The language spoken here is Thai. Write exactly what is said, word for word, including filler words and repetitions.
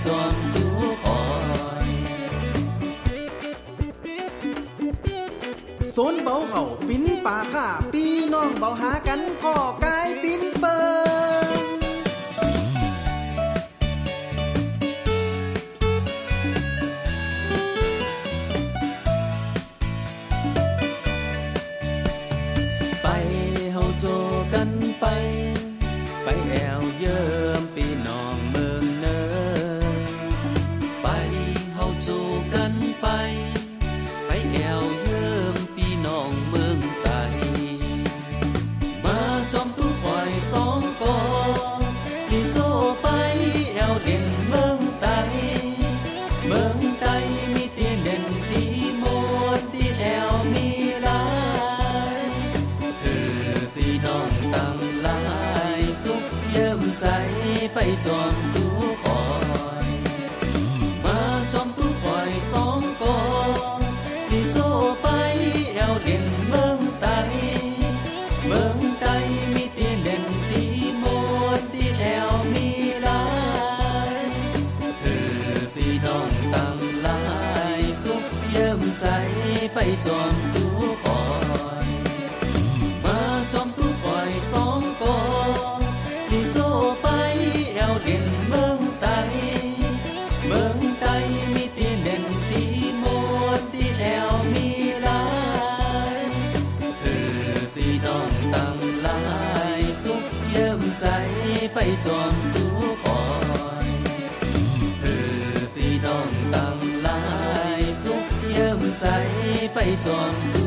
จอมตู้คอยโซนเบาเข้าปิ้นป่าข้าพี่น้องเบาหากันก็กลายปิ้นเปิงไปเฮาโจกันไปไปแอวเยิ้มพี่น้องเมืองเนอไปเฮาโจกันไปไปแอวเยิ้มพี่น้องเมืองไตมาจอมตู้ควายสองกอดีโจไปแอวเด่นเมืองไตเมืองไตมีตีเด่นตีมวนที่แอวมีหลายคือพี่น้องตั้งหลายสุขเยิ้มใจไปจอมตู้คอยมาจอมตู้ควายสองกอดีโจไปแอวเด่นเมืองไตเมืองไตมีตีเด่นตีมวนที่แอวมีหลายคือพี่น้องตั้งหลายสุขเยิ้มใจไปจอมตู้คอยมาจอมตู้คอยสองกอดีโจไปแอวเด่นเมืองไตเมืองไตมีตีเด่นตีมวนที่แอวมีหลายคือพี่น้องตั้งหลายสุขเยิ้มใจไปจอมตู้คอยคือพี่น้องตั้งหลายสุขเยิ้มใจไปจอมตู้